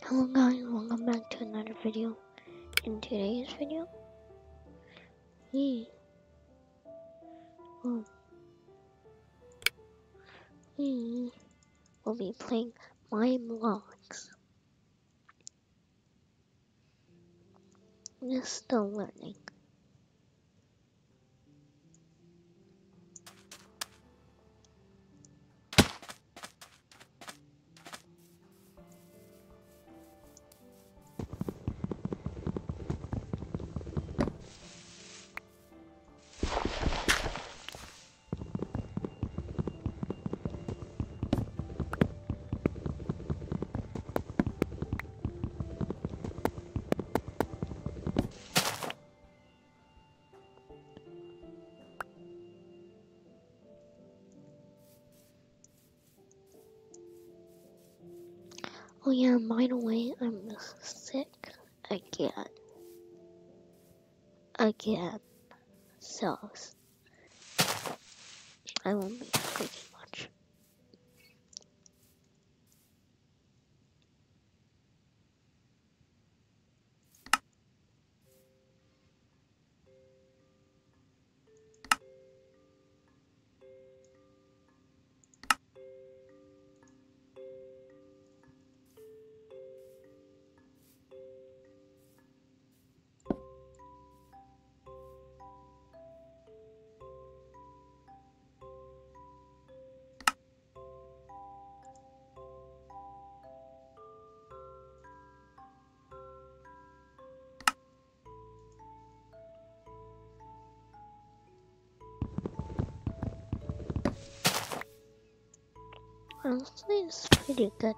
Hello guys, welcome back to another video. In today's video, we will, we will be playing Mineblox. We're still learning. Oh yeah, by the way, I'm sick again. So I won't be speaking much. Honestly, it's pretty good.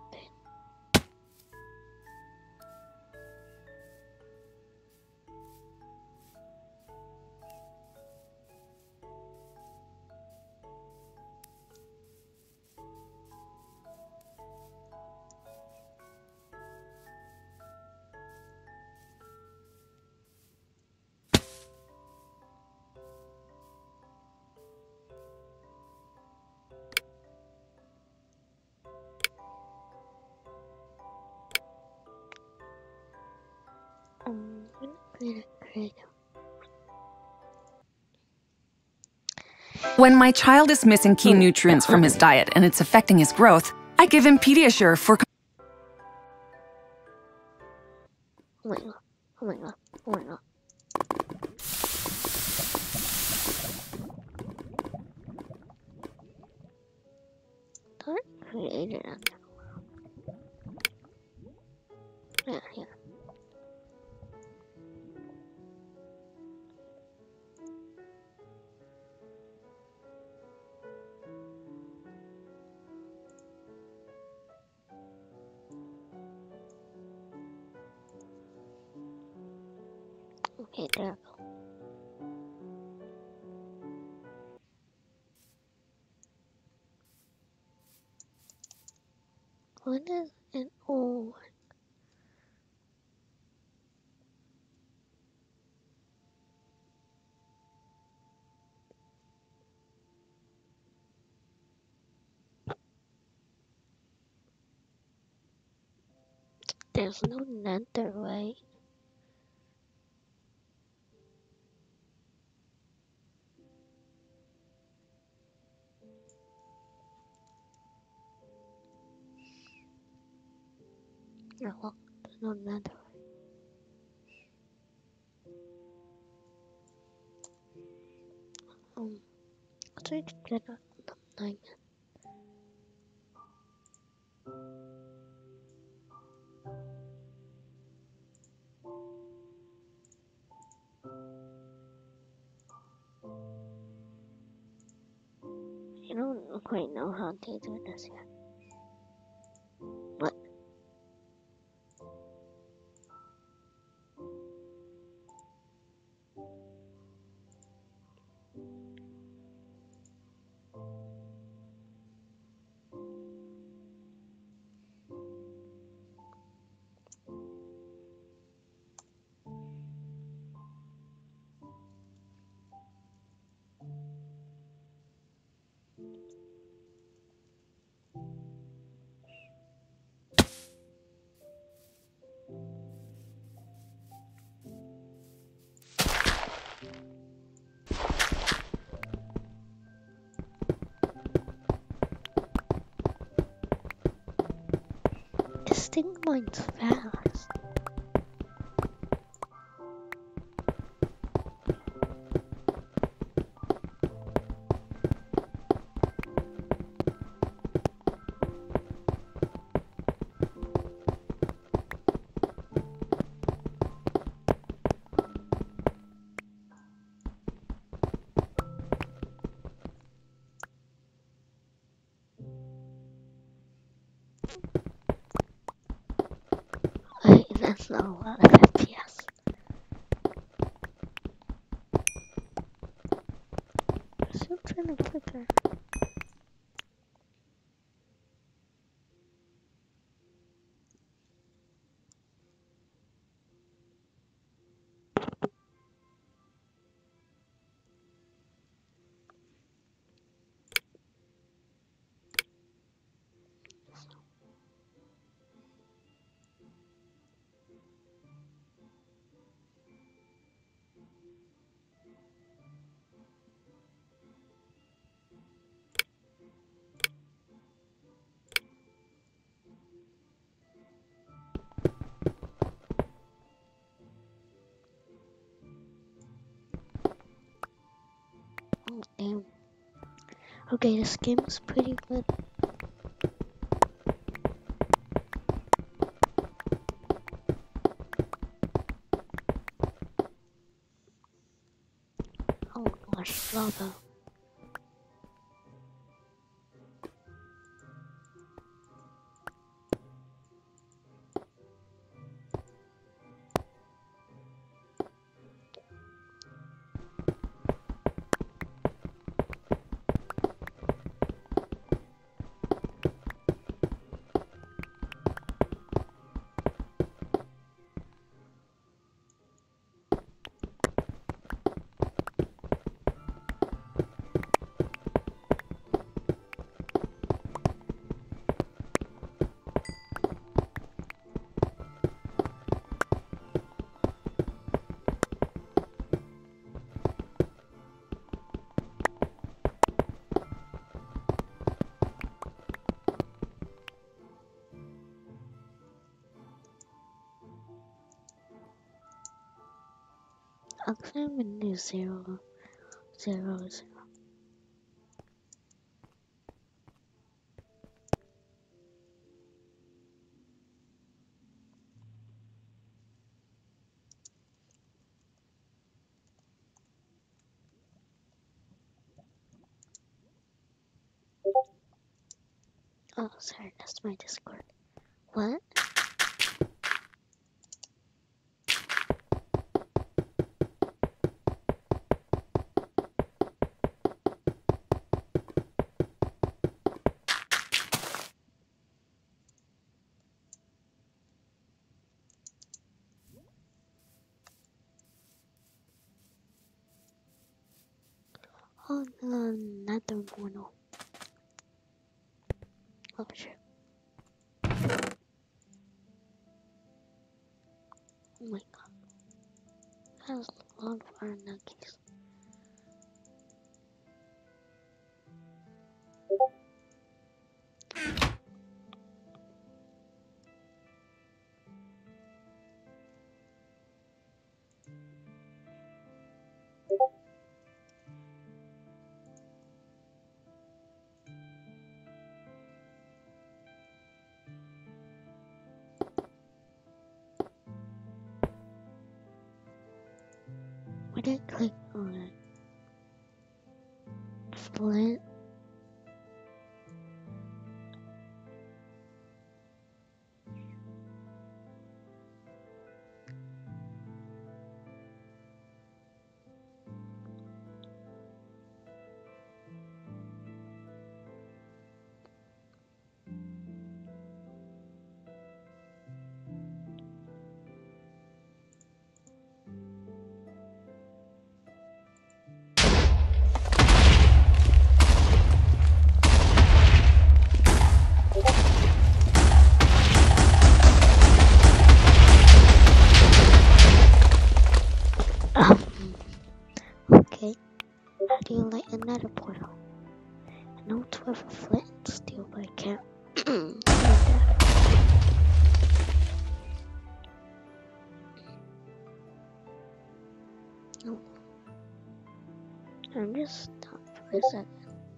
I'm gonna create a creative. When my child is missing key nutrients from his diet and it's affecting his growth, I give him Pediasure for... Oh my god, oh my god, oh my god. Start creating it. Yeah. Okay, there we go. What is an old? There's no nether way. Yeah, well, there's no nether way. I'll try to get a diamond. I don't quite know how to do this yet. But think mine's fast. Wait, that's not a lot of FPS. I'm still trying to flicker. Oh, damn. Okay, this game's pretty good. Oh gosh, lava. Actually, I'm in the 0, 0, 0. Oh, sorry, that's my Discord. What? Oh, no, another mono. Oh, shit. Oh my god. That's a lot of our nuggies. Why did I click on it? Flint? Okay. How do you light another portal? I know it's with a flint and steel, but I can't. Like that. I'm just stop for a second.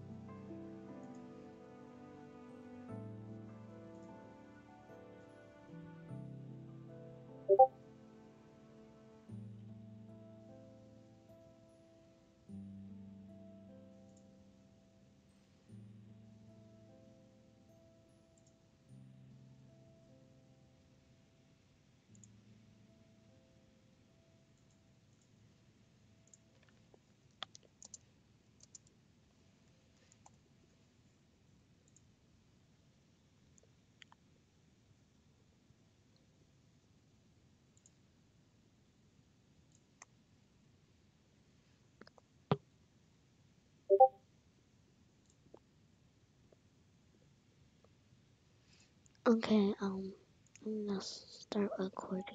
Okay, I'm gonna start recording.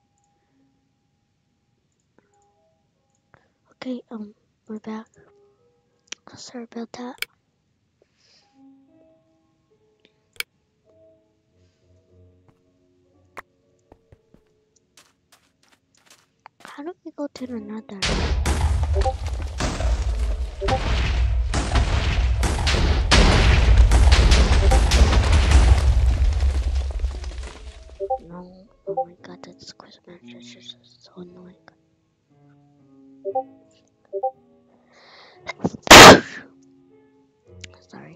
Okay, we're back. Sorry about that. How do we go to the nether? No, oh my god, that's Christmas. It's just so annoying. Sorry.